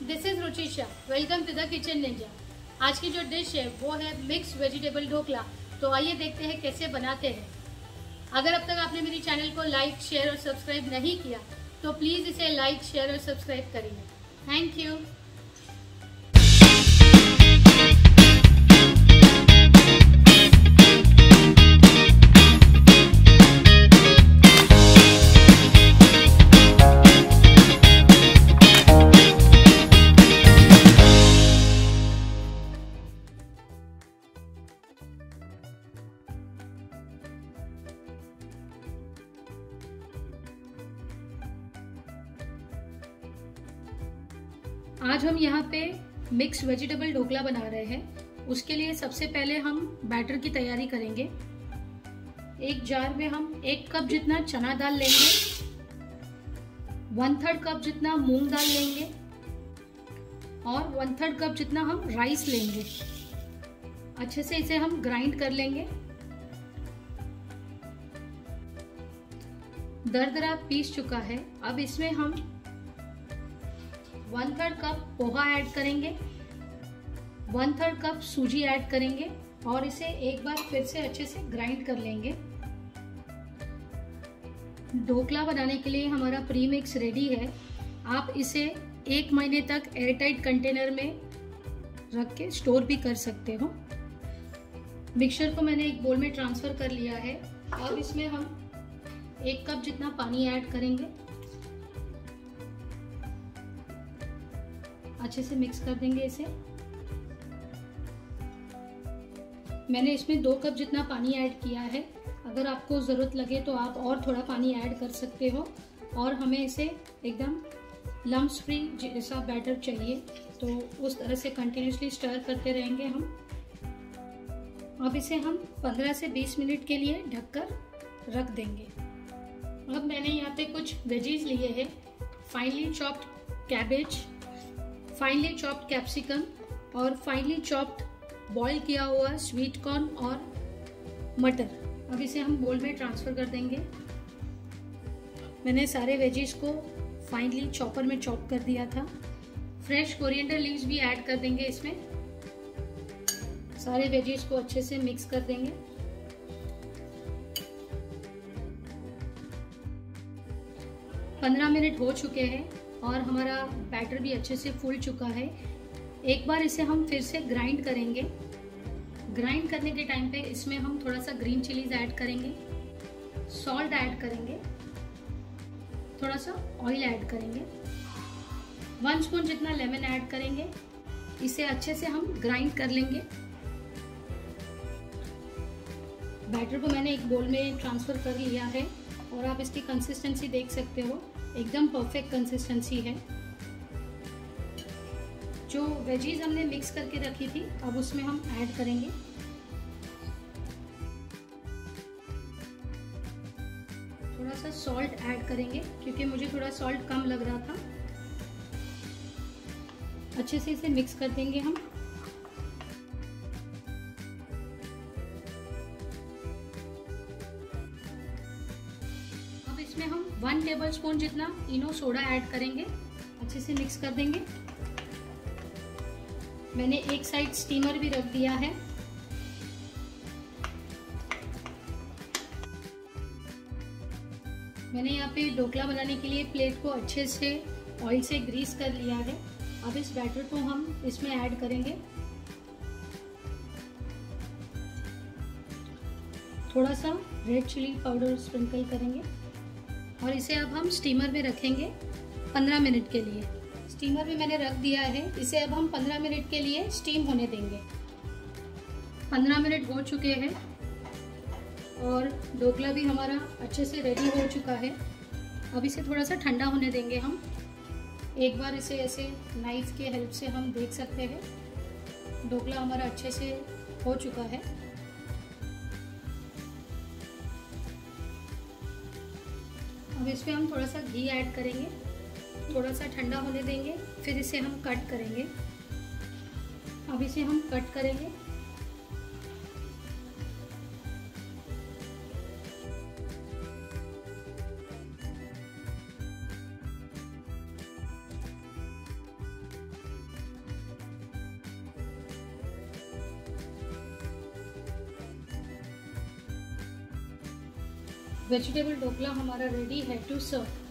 This is Ruchisha. Welcome to the kitchen ninja. आज की जो डिश है वो है मिक्स वेजिटेबल ढोकला। तो आइए देखते हैं कैसे बनाते हैं। अगर अब तक आपने मेरी चैनल को लाइक, शेयर और सब्सक्राइब नहीं किया तो प्लीज़ इसे लाइक, शेयर और सब्सक्राइब करिए। Thank you. आज हम यहाँ पे मिक्स वेजिटेबल ढोकला बना रहे हैं। उसके लिए सबसे पहले हम बैटर की तैयारी करेंगे। एक जार में हम 1 कप जितना चना दाल लेंगे, 1/3 कप जितना मूंग दाल लेंगे और 1/3 कप जितना हम राइस लेंगे। अच्छे से इसे हम ग्राइंड कर लेंगे। दरदरा पीस चुका है। अब इसमें हम 1/3 कप पोहा ऐड करेंगे, 1/3 कप सूजी ऐड करेंगे और इसे एक बार फिर से अच्छे से ग्राइंड कर लेंगे। ढोकला बनाने के लिए हमारा प्री मिक्स रेडी है। आप इसे 1 महीने तक एयरटाइट कंटेनर में रख के स्टोर भी कर सकते हो। मिक्सचर को मैंने एक बोल में ट्रांसफर कर लिया है। अब इसमें हम 1 कप जितना पानी ऐड करेंगे। अच्छे से मिक्स कर देंगे इसे। मैंने इसमें 2 कप जितना पानी ऐड किया है। अगर आपको ज़रूरत लगे तो आप और थोड़ा पानी ऐड कर सकते हो। और हमें इसे एकदम लम्प्स फ्री जैसा बैटर चाहिए, तो उस तरह से कंटिन्यूसली स्टर करते रहेंगे हम। अब इसे हम 15 से 20 मिनट के लिए ढककर रख देंगे। अब मैंने यहाँ पे कुछ वेजीज लिए हैं। Finally chopped cabbage, finally chopped capsicum और फाइनली चॉप्ड बॉईल किया हुआ स्वीट कॉर्न और मटर। अब इसे हम बोल में ट्रांसफर कर देंगे। मैंने सारे वेजीज को फाइनली चॉपर में चॉप कर दिया था। फ्रेश कोरिएंडर लीव्स भी ऐड कर देंगे इसमें। सारे वेजीज को अच्छे से मिक्स कर देंगे। पंद्रह मिनट हो चुके हैं और हमारा बैटर भी अच्छे से फूल चुका है। एक बार इसे हम फिर से ग्राइंड करेंगे। ग्राइंड करने के टाइम पे इसमें हम थोड़ा सा ग्रीन चिलीज ऐड करेंगे, सॉल्ट ऐड करेंगे, थोड़ा सा ऑयल ऐड करेंगे, 1 स्पून जितना लेमन ऐड करेंगे। इसे अच्छे से हम ग्राइंड कर लेंगे। बैटर को मैंने एक बोल में ट्रांसफर कर लिया है और आप इसकी कंसिस्टेंसी देख सकते हो। एकदम परफेक्ट कंसिस्टेंसी है। जो वेजीज हमने मिक्स करके रखी थी अब उसमें हम ऐड करेंगे। थोड़ा सा सॉल्ट ऐड करेंगे क्योंकि मुझे थोड़ा सॉल्ट कम लग रहा था। अच्छे से इसे मिक्स कर देंगे हम। इसमें हम 1 टेबलस्पून जितना इनो सोडा ऐड करेंगे। अच्छे से मिक्स कर देंगे। मैंने एक साइड स्टीमर भी रख दिया है। मैंने यहाँ पे ढोकला बनाने के लिए प्लेट को अच्छे से ऑयल से ग्रीस कर लिया है। अब इस बैटर को हम इसमें ऐड करेंगे। थोड़ा सा रेड चिली पाउडर स्प्रिंकल करेंगे और इसे अब हम स्टीमर में रखेंगे 15 मिनट के लिए। स्टीमर में मैंने रख दिया है। इसे अब हम 15 मिनट के लिए स्टीम होने देंगे। 15 मिनट हो चुके हैं और ढोकला भी हमारा अच्छे से रेडी हो चुका है। अब इसे थोड़ा सा ठंडा होने देंगे हम। एक बार इसे ऐसे नाइफ के हेल्प से हम देख सकते हैं ढोकला हमारा अच्छे से हो चुका है। अब इस पे हम थोड़ा सा घी ऐड करेंगे, थोड़ा सा ठंडा होने देंगे, फिर इसे हम कट करेंगे। अब इसे हम कट करेंगे। वेजिटेबल ढोकला हमारा रेडी है टू सर्व।